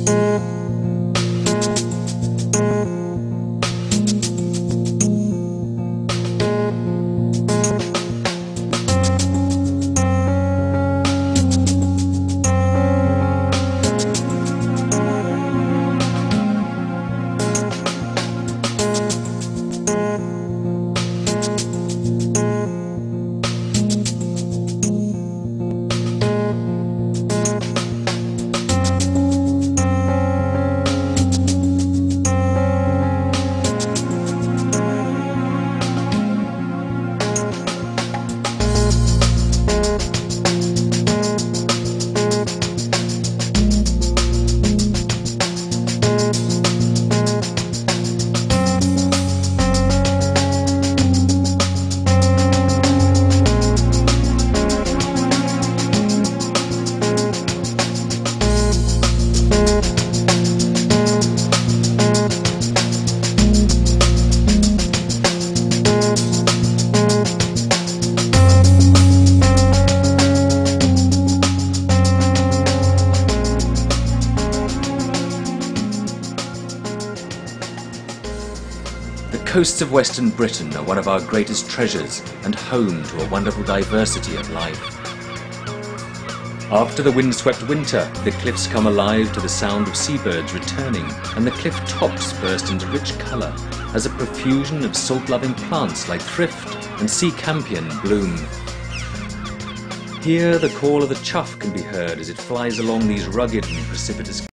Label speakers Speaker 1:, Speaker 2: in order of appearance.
Speaker 1: The coasts of Western Britain are one of our greatest treasures and home to a wonderful diversity of life. After the windswept winter, the cliffs come alive to the sound of seabirds returning, and the cliff tops burst into rich colour as a profusion of salt-loving plants like thrift and sea campion bloom. Here the call of the chough can be heard as it flies along these rugged and precipitous